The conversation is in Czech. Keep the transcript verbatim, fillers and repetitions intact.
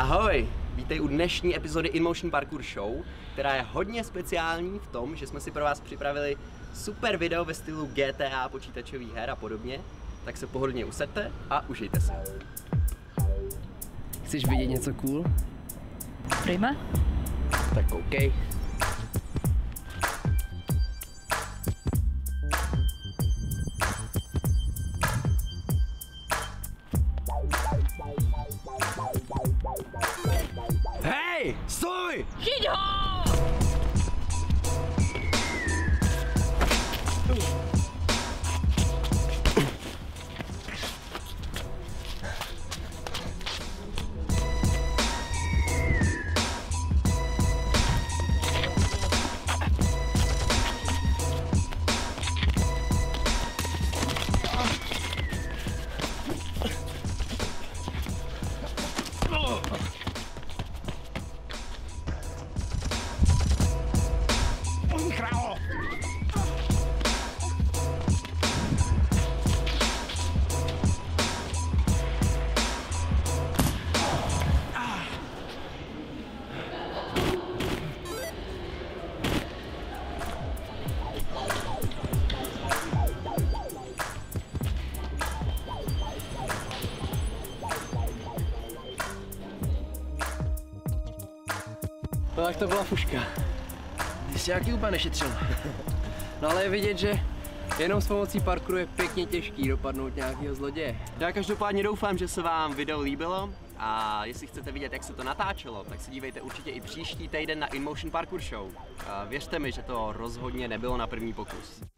Ahoj! Vítej u dnešní epizody InMotion Parkour Show, která je hodně speciální v tom, že jsme si pro vás připravili super video ve stylu G T A, počítačových her a podobně. Tak se pohodlně usaďte a užijte se. Chceš vidět něco cool? Prima? Tak OK. Hej! Stoj! Chyť ho! No tak to byla fuška. Ty jsi nějaký úplně nešetřil. No ale je vidět, že jenom s pomocí parkouru je pěkně těžký dopadnout nějakého zloděje. Já každopádně doufám, že se vám video líbilo a jestli chcete vidět, jak se to natáčelo, tak se dívejte určitě i příští týden na InMotion Parkour Show. A věřte mi, že to rozhodně nebylo na první pokus.